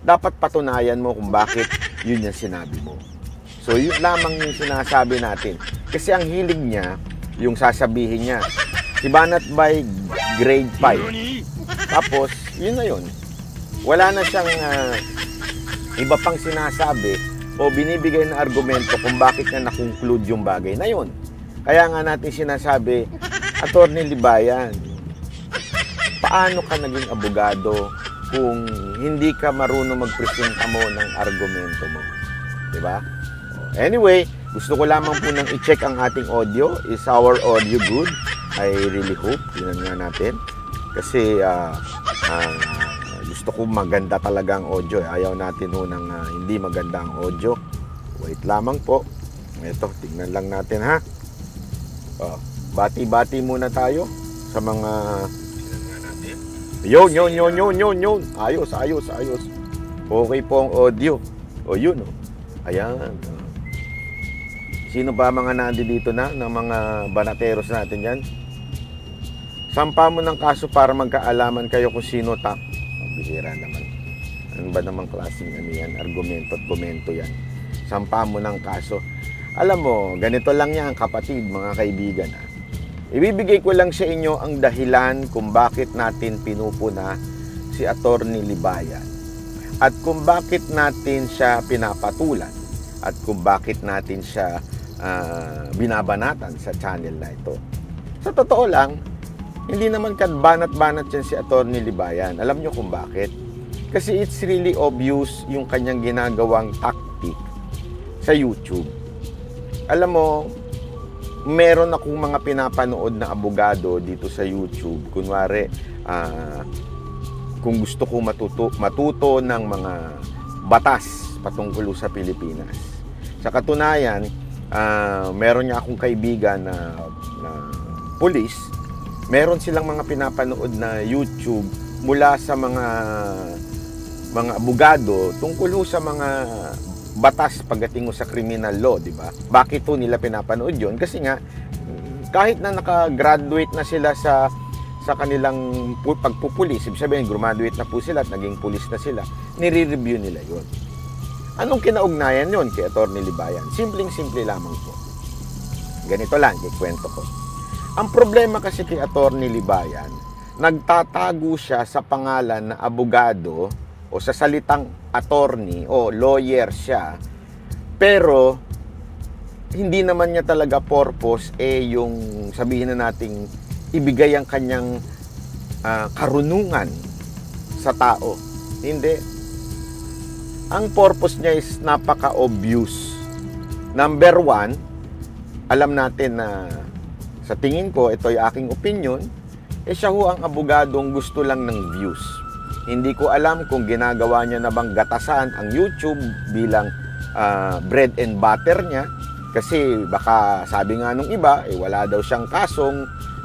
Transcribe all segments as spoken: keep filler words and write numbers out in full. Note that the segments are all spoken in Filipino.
dapat patunayan mo kung bakit yun yung sinabi mo. So, yun lamang yung sinasabi natin. Kasi ang hilig niya, yung sasabihin niya, si Banat by grade five. Tapos, yun na yun. Wala na siyang uh, iba pang sinasabi o binibigay na argumento kung bakit niya na-conclude yung bagay na yun. Kaya nga natin sinasabi, Attorney Libayan, paano ka naging abogado kung hindi ka marunong magpresenta mo ng argumento mo? Diba? Anyway, gusto ko lamang po nang i-check ang ating audio. Is our audio good? I really hope. Tingnan nga natin. Kasi uh, uh, gusto ko maganda talaga ang audio. Ayaw natin ho ng uh, hindi maganda ang audio. Wait lamang po. Ito, tingnan lang natin ha. Uh, bati-bati muna tayo sa mga... Yun, yun, yun, yun, yun, yun. Ayos, ayos, ayos. Okay po ang audio. O yun, o. Ayan. Sino ba mga nandi dito na ng mga banateros natin yan? Sampa mo ng kaso para magkaalaman kayo kung sino tak. Ang bihira naman. Ano ba namang klaseng ano yan? Argumento at komento yan. Sampa mo ng kaso. Alam mo, ganito lang yan kapatid, mga kaibigan. Ha? Ibibigay ko lang sa inyo ang dahilan kung bakit natin pinupuna si Attorney Libayan. At kung bakit natin siya pinapatulan. At kung bakit natin siya uh, binabanatan sa channel na ito. Sa totoo lang, hindi naman banat-banat yan si Attorney Libayan. Alam nyo kung bakit? Kasi it's really obvious yung kanyang ginagawang tactic sa YouTube. Alam mo, meron akong mga pinapanood na abogado dito sa YouTube. Kunwari, uh, kung gusto ko matuto, matuto ng mga batas patungkol sa Pilipinas. Sa katunayan, uh, meron niya akong kaibigan na, na pulis. Meron silang mga pinapanood na YouTube mula sa mga mga abogado tungkol sa mga batas pagdating sa criminal law, di ba? Bakit to nila pinapanood yon? Kasi nga kahit na naka-graduate na sila sa sa kanilang pagpupulis, ibig sabihin graduate na po sila at naging pulis na sila, nire-review nila yon. Anong kinaugnayan yon kay Attorney Libayan? Simpleng-simple lamang po. Ganito lang, ikwento ko. Ang problema kasi kay Attorney Libayan, nagtatago siya sa pangalan na abogado o sa salitang attorney o lawyer siya, pero hindi naman niya talaga purpose eh yung sabihin na nating ibigay ang kanyang uh, karunungan sa tao. Hindi. Ang purpose niya is napaka-obvious. Number one, alam natin na sa tingin ko, ito yung aking opinion, eh siya ho ang abogadong gusto lang ng views. Hindi ko alam kung ginagawa niya na bang gatasan ang YouTube bilang uh, bread and butter niya. Kasi baka sabi nga nung iba, eh wala daw siyang kasong,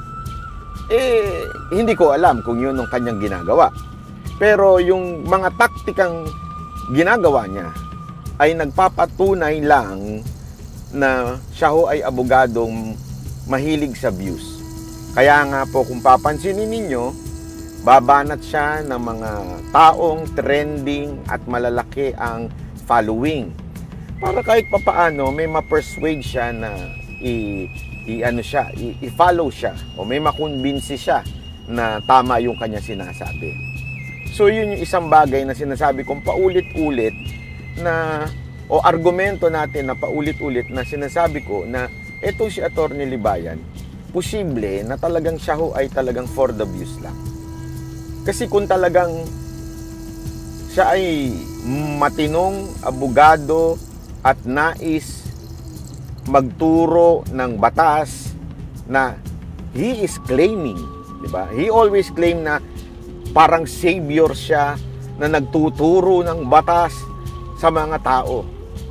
eh hindi ko alam kung yun ang kanyang ginagawa. Pero yung mga taktikang ginagawa niya ay nagpapatunay lang na siya ho ay abogadong mahilig sa views. Kaya nga po kung papansinin ninyo, babanat siya ng mga taong trending at malalaki ang following. Para kahit papaano may ma-persuade siya na i, i ano siya, i, i-follow siya o may makonbinsi siya na tama yung kanya sinasabi. So yun yung isang bagay na sinasabi kong paulit-ulit na o argumento natin na paulit-ulit na sinasabi ko na etong si Attorney Libayan, posible na talagang siya ho ay talagang for the views lang. Kasi kung talagang siya ay matinong abogado at nais magturo ng batas na he is claiming, di ba? He always claim na parang savior siya na nagtuturo ng batas sa mga tao.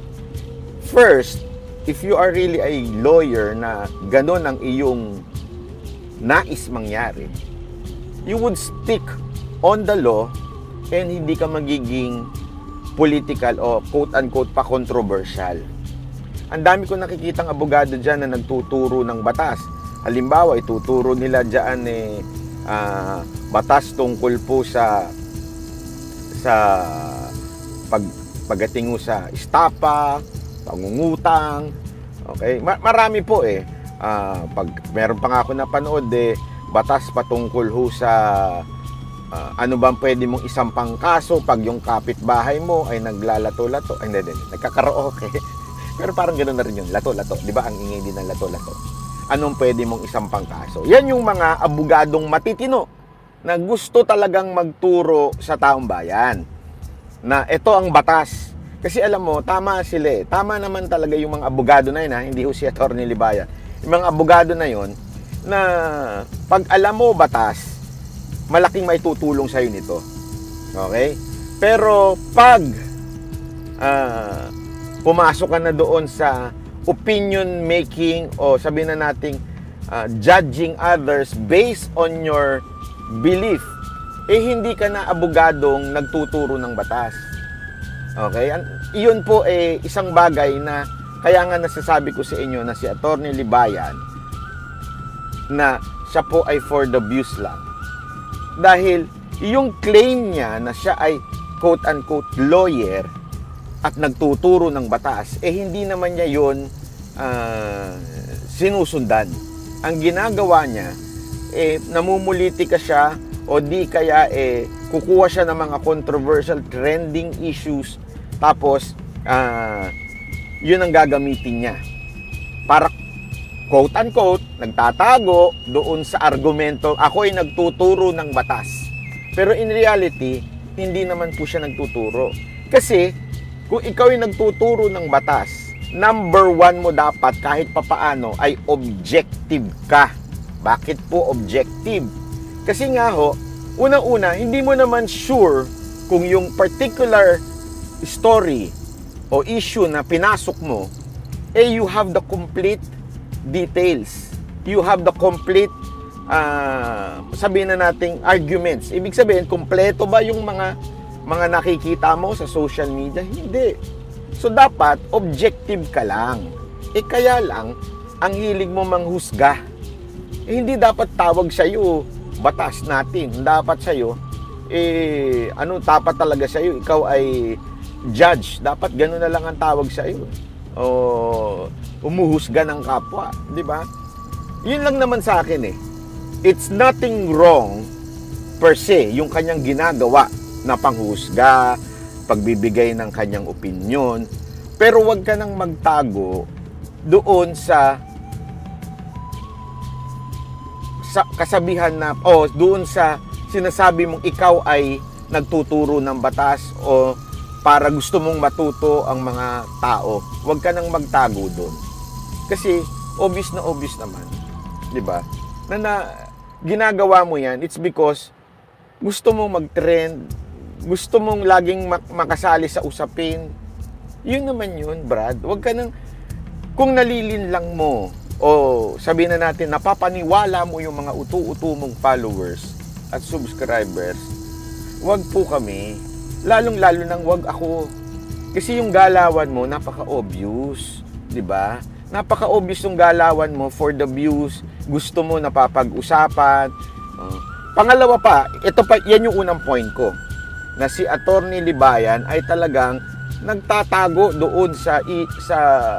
First, if you are really a lawyer na ganon ang iyong nais mangyari, you would stick on the law and hindi ka magiging political o quote-unquote pa controversial. Ang dami ko nakikitang abogado dyan na nagtuturo ng batas. Halimbawa, ituturo nila dyan eh, uh, batas tungkol po sa sa pag pagdating mo sa estapa, pangungutang, okay? Ma- marami po eh. Uh, pag meron pa nga ako napanood eh, batas patungkol ho sa uh, ano bang pwede mong isampang kaso pag yung kapitbahay mo ay naglalato-lato. Ay, hindi, hindi, nagkakaraoke. Pero parang gano'n na rin yun, lato-lato. Di ba ang ingay din ng lato-lato? Anong pwede mong isampang kaso? Yan yung mga abogadong matitino na gusto talagang magturo sa taong bayan na ito ang batas. Kasi alam mo, tama sila eh. Tama naman talaga yung mga abogado na yun, ha? Hindi ho si Atty. Libayan. Yung mga abogado na yun, na pag alam mo batas, malaking may tutulong sa'yo nito. Okay? Pero pag uh, pumasok ka na doon sa opinion making o sabihin na nating uh, judging others based on your belief, eh hindi ka na abogadong nagtuturo ng batas. Okay? Iyon po eh isang bagay na kaya nga nasasabi ko sa inyo na si Atty. Libayan na siya po ay for the views lang. Dahil yung claim niya na siya ay quote-unquote lawyer at nagtuturo ng batas, eh hindi naman niya yun uh, sinusundan. Ang ginagawa niya, eh namumuliti ka siya o di kaya eh kukuha siya ng mga controversial trending issues tapos uh, yun ang gagamitin niya para quote-unquote nagtatago doon sa argumento ako ay nagtuturo ng batas. Pero in reality, hindi naman po siya nagtuturo. Kasi kung ikaw ay nagtuturo ng batas, number one mo dapat kahit papaano ay objective ka. Bakit po objective? Kasi nga ho, unang-una, hindi mo naman sure kung yung particular story o issue na pinasok mo, eh you have the complete details. You have the complete, uh, sabihin na nating arguments. Ibig sabihin, kompleto ba yung mga mga nakikita mo sa social media? Hindi. So, dapat objective ka lang. Eh, kaya lang, ang hilig mo manghusga. Eh, hindi dapat tawag sa'yo, batas natin. Dapat sa'yo, eh, ano, dapat talaga sa'yo, ikaw ay judge. Dapat gano'n na lang ang tawag sa'yo. O, umuhusga ng kapwa. Di ba? Yun lang naman sa akin eh. It's nothing wrong per se, yung kanyang ginagawa na panghusga, pagbibigay ng kanyang opinyon, pero wag ka nang magtago doon sa sa kasabihan na o doon sa sinasabi mong ikaw ay nagtuturo ng batas o para gusto mong matuto ang mga tao. Wag ka nang magtago doon. Kasi obvious na obvious naman, 'di ba? Na, na ginagawa mo 'yan, it's because gusto mong mag-trend, gusto mong laging makasali sa usapin. Yun naman yun, Brad. Huwag ka nang, kung nalilinlang mo, o sabihin na natin, napapaniwala mo yung mga utu-utu mong followers at subscribers, huwag po kami. Lalong-lalo nang huwag ako. Kasi yung galawan mo, napaka-obvious. Diba? Napaka-obvious yung galawan mo for the views. Gusto mo napapag-usapan. Uh, pangalawa pa, ito pa, yan yung unang point ko. Na si Atty. Libayan ay talagang nagtatago doon sa i, sa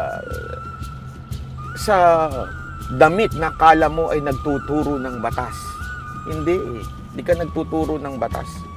sa damit na kala mo ay nagtuturo ng batas. Hindi eh. Hindi ka nagtuturo ng batas.